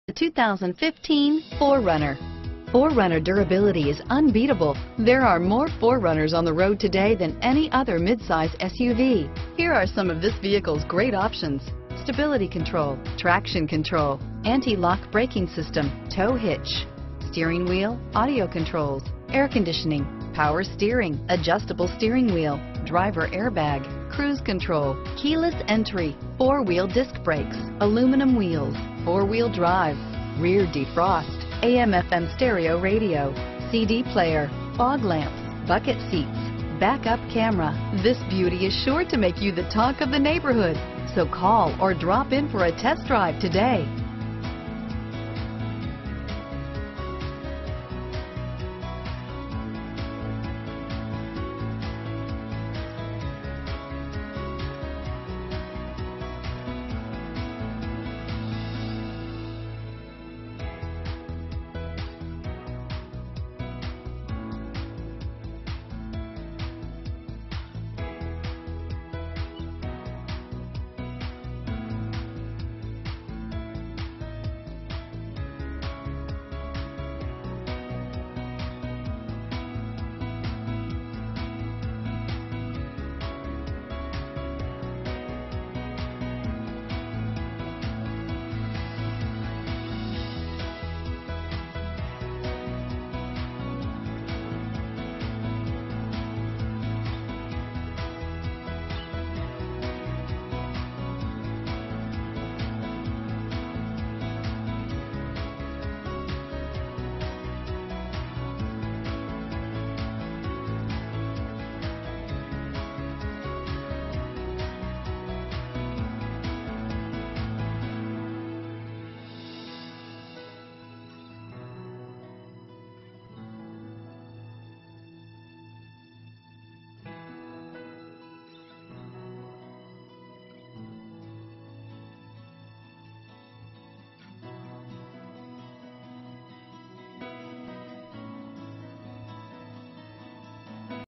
The 2015 4Runner. 4Runner durability is unbeatable. There are more 4Runners on the road today than any other midsize SUV. Here are some of this vehicle's great options: stability control, traction control, anti-lock braking system, tow hitch, steering wheel audio controls, air conditioning, power steering, adjustable steering wheel, driver airbag, cruise control, keyless entry, 4-wheel disc brakes, aluminum wheels, 4-wheel drive, rear defrost, AM/FM stereo radio, CD player, fog lamps, bucket seats, backup camera. This beauty is sure to make you the talk of the neighborhood. So call or drop in for a test drive today.